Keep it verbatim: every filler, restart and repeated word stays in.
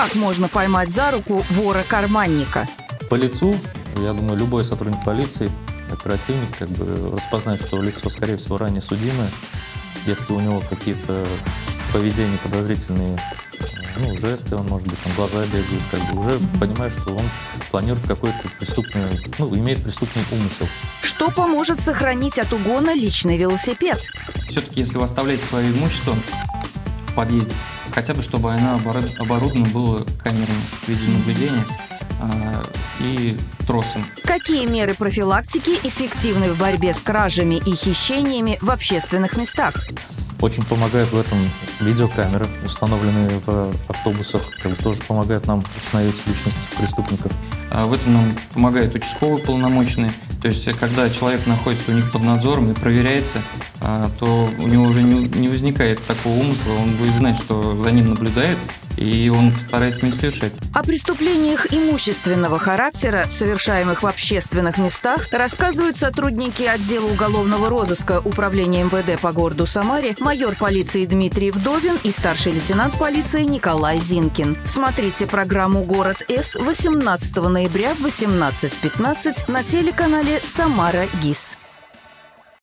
Как можно поймать за руку вора-карманника? По лицу, я думаю, любой сотрудник полиции, оперативник, как бы распознает, что лицо, скорее всего, ранее судимое. Если у него какие-то поведения подозрительные, ну, жесты, он, может быть, там глаза бегают, как бы уже mm-hmm. понимает, что он планирует какой-то преступный, ну, имеет преступный умысел. Что поможет сохранить от угона личный велосипед? Все-таки, если вы оставляете свое имущество в подъезде, хотя бы, чтобы оно оборудовано было камерами видеонаблюдения а, и тросом. Какие меры профилактики эффективны в борьбе с кражами и хищениями в общественных местах? Очень помогают в этом видеокамеры, установленные в автобусах, как бы тоже помогают нам установить личность преступников. А в этом нам помогают участковые полномочные. То есть, когда человек находится у них под надзором и проверяется, то у него уже не возникает такого умысла, он будет знать, что за ним наблюдают, и он постарается не совершать. О преступлениях имущественного характера, совершаемых в общественных местах, рассказывают сотрудники отдела уголовного розыска Управления эм вэ дэ по городу Самаре, майор полиции Дмитрий Вдовин и старший лейтенант полиции Николай Зинкин. Смотрите программу «Город С» восемнадцатого ноября в восемнадцать пятнадцать на телеканале «Самара ГИС».